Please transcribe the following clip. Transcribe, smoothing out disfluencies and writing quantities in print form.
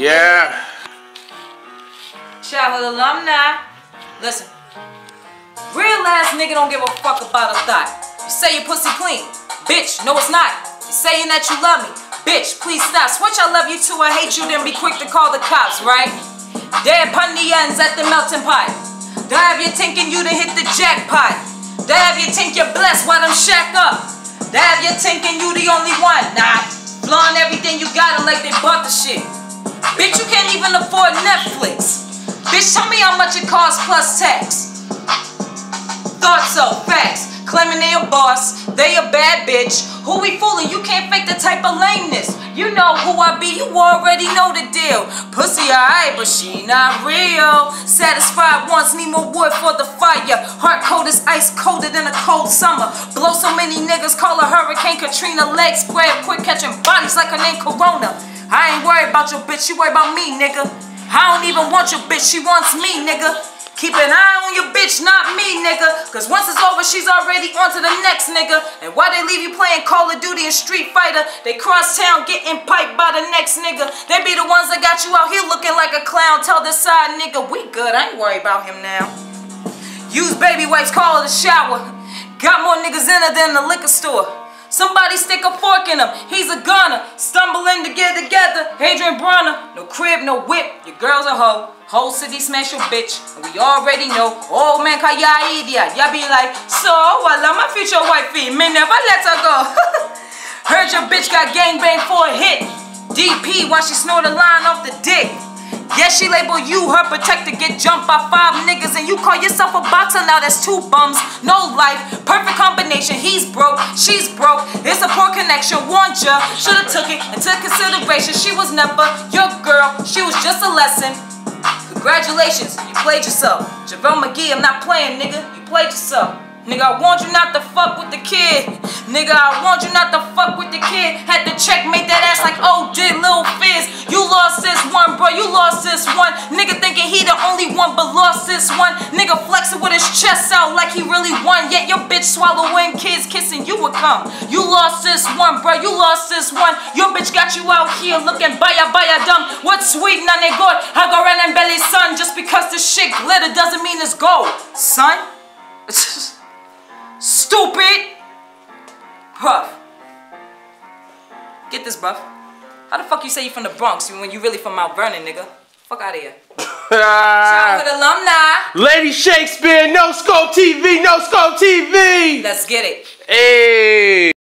Yeah. Childhood alumni. Listen. Real ass nigga don't give a fuck about a thought. You say your pussy clean. Bitch, no it's not. You saying that you love me. Bitch, please stop. Switch I love you to I hate you, then be quick to call the cops, right? Dead pun the ends at the melting pot. They have you thinking you to hit the jackpot. They have you think you're blessed while them shack up. They have you thinking you the only one. Nah, flaunt everything you got them like they bought the shit. Bitch, you can't even afford Netflix. Bitch, tell me how much it costs plus tax. Thought so, facts. Claiming they a boss, they a bad bitch. Who we fooling? You can't fake the type of lameness. You know who I be, you already know the deal. Pussy alright, but she not real. Satisfied once, need more wood for the fire. Heart cold as ice, colder than a cold summer. Blow so many niggas, call her Hurricane Katrina. Legs spread quick, catching bodies like her name Corona. I ain't worried about your bitch, she worried about me, nigga. I don't even want your bitch, she wants me, nigga. Keep an eye on your bitch, not me, nigga. Cause once it's over, she's already on to the next nigga. And why they leave you playing Call of Duty and Street Fighter? They cross town getting piped by the next nigga. They be the ones that got you out here looking like a clown. Tell this side nigga, we good, I ain't worried about him now. Use baby wipes, call it a shower. Got more niggas in her than the liquor store. Somebody stick a fork in him, he's a gunner. Stumbling to get together, Adrian Bronner. No crib, no whip, your girl's a hoe. Whole city smash your bitch, and we already know. Oh man, kaya idiot. Y'all be like, so I love my future wifey, me never let her go. Heard your bitch got gangbang for a hit. DP while she snort a line off the dick. Yeah, she label you her protector, get jumped by 5 niggas, and you call yourself a boxer. Now that's 2 bums, no life, perfect combination. He's broke, she's broke, it's a poor connection. Warned ya, should've took it into consideration. She was never your girl, she was just a lesson. Congratulations, you played yourself. JaVale McGee, I'm not playing, nigga. You played yourself. Nigga, I want you not to fuck with the kid. Nigga, I want you not to fuck with the kid. Had to checkmate that ass like, oh, did Lil Fizz. You lost this one, bro. You lost this one. Nigga thinking he the only one, but lost this one. Nigga flexing with his chest out like he really won. Yet your bitch swallowing kids kissing you would come. You lost this one, bro. You lost this one. Your bitch got you out here looking baya dumb. What's sweet, none they good. I go run and belly, son. Just because this shit glitter doesn't mean it's gold, son. Stupid! Bruv. Get this, bruv. How the fuck you say you from the Bronx when you really from Mount Vernon, nigga? Fuck out of here. Childhood alumni. Lady Shakespeare, No Scope TV, No Scope TV! Let's get it. Hey!